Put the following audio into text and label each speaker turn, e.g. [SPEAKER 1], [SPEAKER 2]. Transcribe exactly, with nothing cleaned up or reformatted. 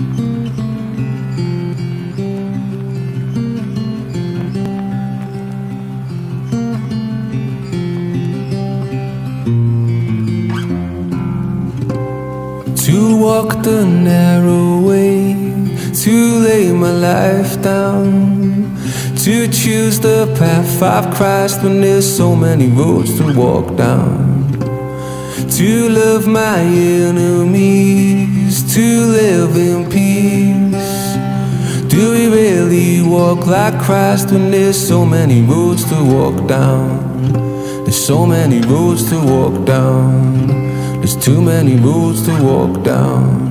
[SPEAKER 1] To walk the narrow way, to lay my life down, to choose the path of Christ when there's so many roads to walk down, to love my enemies, to live in peace. Do we really walk like Christ when there's so many roads to walk down? There's so many roads to walk down. There's too many roads to walk down.